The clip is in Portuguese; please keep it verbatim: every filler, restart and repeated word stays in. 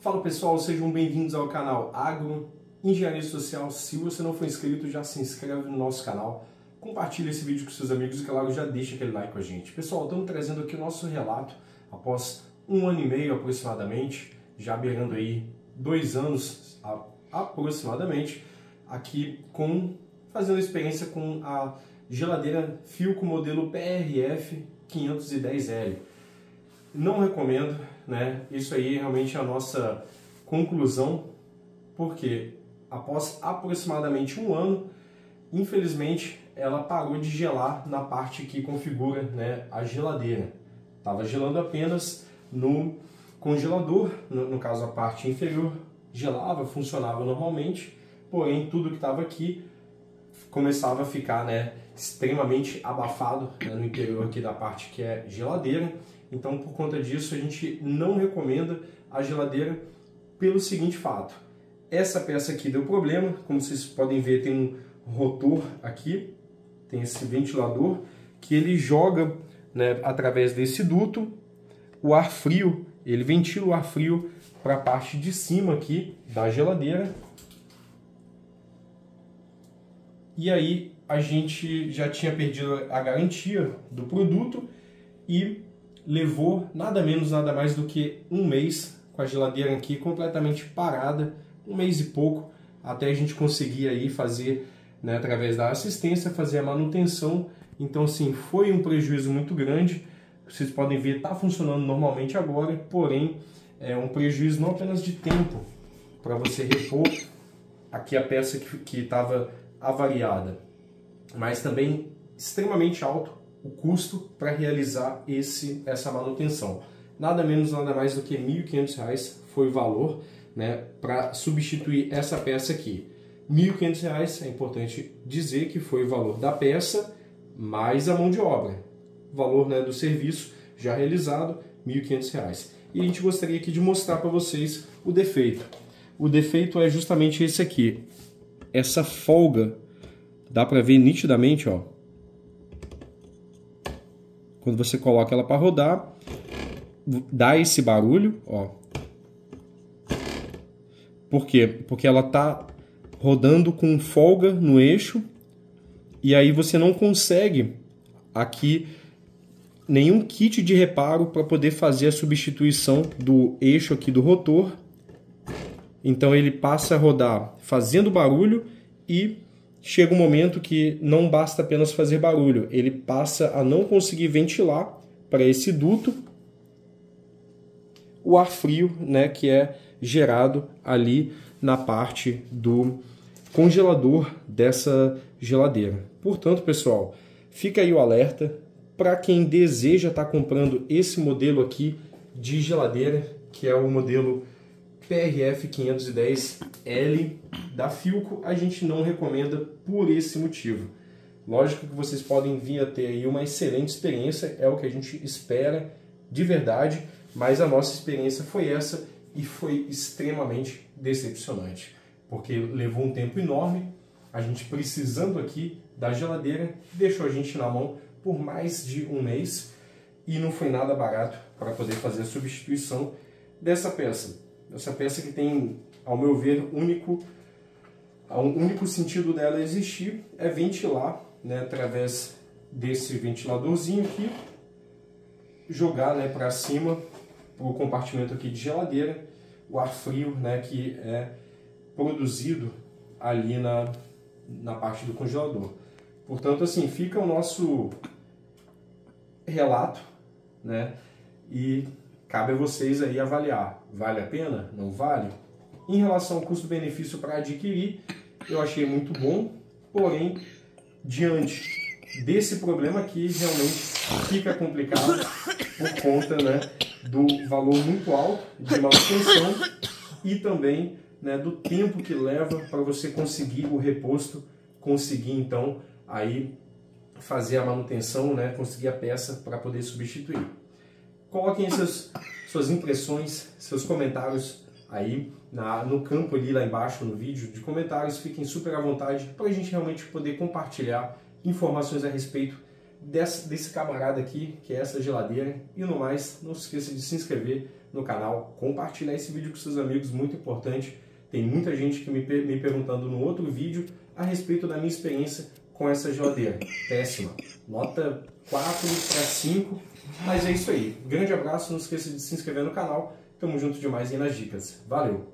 Fala pessoal, sejam bem-vindos ao canal Agro Engenharia Social. Se você não for inscrito, já se inscreve no nosso canal, compartilha esse vídeo com seus amigos e, claro, já deixa aquele like com a gente. Pessoal, estamos trazendo aqui o nosso relato após um ano e meio aproximadamente, já beirando aí dois anos aproximadamente, aqui com fazendo experiência com a geladeira Philco modelo P R F quinhentos e dez L. Não recomendo, né? Isso aí realmente é a nossa conclusão, porque após aproximadamente um ano, infelizmente, ela parou de gelar na parte que configura, né, a geladeira. Estava gelando apenas no congelador, no, no caso a parte inferior, gelava, funcionava normalmente, porém tudo que estava aqui começava a ficar, né, extremamente abafado, né, no interior aqui da parte que é geladeira. Então, por conta disso, a gente não recomenda a geladeira pelo seguinte fato. Essa peça aqui deu problema, como vocês podem ver, tem um rotor aqui, tem esse ventilador, que ele joga, né, através desse duto o ar frio, ele ventila o ar frio para a parte de cima aqui da geladeira. E aí a gente já tinha perdido a garantia do produto e levou nada menos, nada mais do que um mês com a geladeira aqui completamente parada, um mês e pouco, até a gente conseguir aí fazer, né, através da assistência, fazer a manutenção. Então, assim, foi um prejuízo muito grande. Vocês podem ver, está funcionando normalmente agora, porém é um prejuízo não apenas de tempo para você repor aqui a peça que estava avariada, mas também extremamente alto o custo para realizar esse, essa manutenção. Nada menos, nada mais do que mil e quinhentos reais foi o valor, né, para substituir essa peça aqui. mil e quinhentos reais, é importante dizer que foi o valor da peça mais a mão de obra. O valor, né, do serviço já realizado, mil e quinhentos reais. E a gente gostaria aqui de mostrar para vocês o defeito. O defeito é justamente esse aqui. Essa folga, dá para ver nitidamente, ó. Quando você coloca ela para rodar, dá esse barulho, ó. Por quê? Porque ela tá rodando com folga no eixo e aí você não consegue aqui nenhum kit de reparo para poder fazer a substituição do eixo aqui do rotor. Então ele passa a rodar fazendo barulho e chega um momento que não basta apenas fazer barulho, ele passa a não conseguir ventilar para esse duto o ar frio, né, que é gerado ali na parte do congelador dessa geladeira. Portanto, pessoal, fica aí o alerta para quem deseja estar comprando esse modelo aqui de geladeira, que é o modelo P R F quinhentos e dez L da Philco. A gente não recomenda por esse motivo. Lógico que vocês podem vir a ter aí uma excelente experiência, é o que a gente espera de verdade, mas a nossa experiência foi essa e foi extremamente decepcionante, porque levou um tempo enorme, a gente precisando aqui da geladeira, deixou a gente na mão por mais de um mês e não foi nada barato para poder fazer a substituição dessa peça. Essa peça que tem, ao meu ver, único, o único sentido dela existir é ventilar, né, através desse ventiladorzinho aqui, jogar, né, para cima, para o compartimento aqui de geladeira, o ar frio, né, que é produzido ali na, na parte do congelador. Portanto, assim, fica o nosso relato, né, e cabe a vocês aí avaliar. Vale a pena? Não vale? Em relação ao custo-benefício para adquirir, eu achei muito bom, porém, diante desse problema aqui, realmente fica complicado por conta, né, do valor muito alto de manutenção e também, né, do tempo que leva para você conseguir o reposto, conseguir então aí fazer a manutenção, né, conseguir a peça para poder substituir. Coloquem seus, suas impressões, seus comentários aí na, no campo ali lá embaixo no vídeo de comentários. Fiquem super à vontade para a gente realmente poder compartilhar informações a respeito desse, desse camarada aqui, que é essa geladeira. E no mais, não se esqueça de se inscrever no canal, compartilhar esse vídeo com seus amigos, muito importante. Tem muita gente que me, me perguntando no outro vídeo a respeito da minha experiência com essa geladeira. Péssima. Nota quatro para cinco. Mas é isso aí. Grande abraço, não esqueça de se inscrever no canal. Tamo junto demais aí nas dicas. Valeu!